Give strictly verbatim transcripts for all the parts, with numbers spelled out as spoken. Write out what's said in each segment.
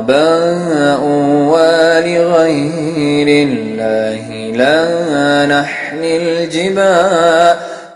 آباء ولغير الله لا نحمل الجبال.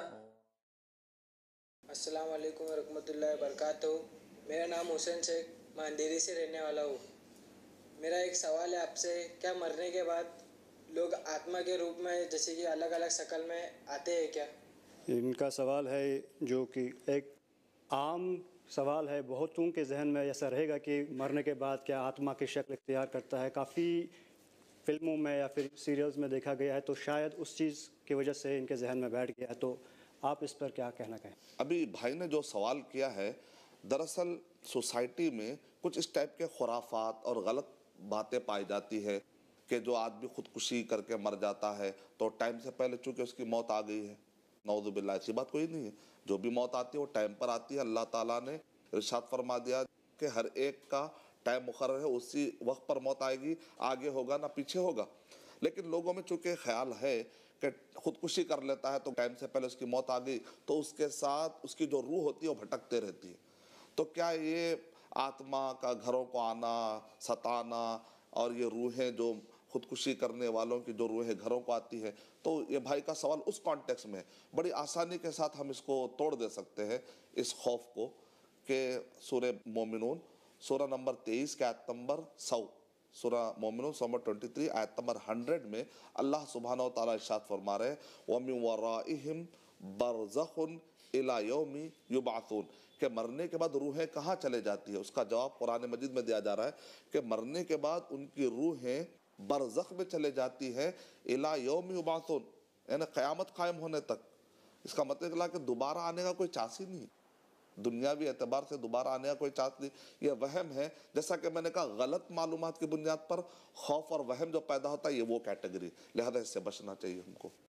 अस्सलाम वालेकुम वरहमतुल्लाहि वबरकातुहू। मेरा नाम हुसैन शेख, मैं अंधेरी से रहने वाला हूँ। मेरा एक सवाल है आपसे, क्या मरने के बाद लोग आत्मा के रूप में जैसे कि अलग अलग शक्ल में आते हैं क्या? इनका सवाल है जो कि एक आम सवाल है। बहुतों के जहन में ऐसा रहेगा कि मरने के बाद क्या आत्मा की शक्ल इख्तियार करता है। काफ़ी फिल्मों में या फिर सीरियल्स में देखा गया है, तो शायद उस चीज़ की वजह से इनके जहन में बैठ गया है। तो आप इस पर क्या कहना कहें? अभी भाई ने जो सवाल किया है, दरअसल सोसाइटी में कुछ इस टाइप के खुराफात और गलत बातें पाई जाती है कि जो आदमी खुदकुशी करके मर जाता है तो टाइम से पहले चूंकि उसकी मौत आ गई है। नऊज़ुबिल्लाह, ऐसी बात कोई नहीं है। जो भी मौत आती है वो टाइम पर आती है। अल्लाह ताला ने इरशाद फरमा दिया कि हर एक का टाइम मुकर्रर है, उसी वक्त पर मौत आएगी, आगे होगा ना पीछे होगा। लेकिन लोगों में चूंकि ख्याल है कि खुदकुशी कर लेता है तो टाइम से पहले उसकी मौत आ गई, तो उसके साथ उसकी जो रूह होती है वो भटकते रहती है। तो क्या ये आत्मा का घरों को आना, सताना और ये रूहें जो खुदकुशी करने वालों की जो रूहें घरों को आती है, तो ये भाई का सवाल उस कॉन्टेक्स्ट में बड़ी आसानी के साथ हम इसको तोड़ दे सकते हैं, इस खौफ को, कि सूरह मोमिनून सूरह नंबर तेईस के आयत नंबर सौ, सूरह मोमिनून नंबर ट्वेंटी थ्री आयत नंबर हंड्रेड में अल्लाह सुब्हानहू व तआला इरशाद फरमा रहे हैं, व मिन वराइहिम बरज़खुन इला यौमि युबअसून, कि मरने के बाद रूहें कहाँ चले जाती है। उसका जवाब कुरान मजीद में दिया जा रहा है कि मरने के बाद उनकी रूहें बरज़ख में चले जाती है, इला यौमि युबअसून, यानी क़यामत कायम होने तक। इसका मतलब निकला कि दोबारा आने का कोई चांस ही नहीं, दुनियावी एतबार से दोबारा आने का कोई चांस नहीं। यह वहम है। जैसा कि मैंने कहा, गलत मालूमात की बुनियाद पर खौफ और वहम जो पैदा होता है, ये वो कैटेगरी, लिहाजा इससे बचना चाहिए हमको।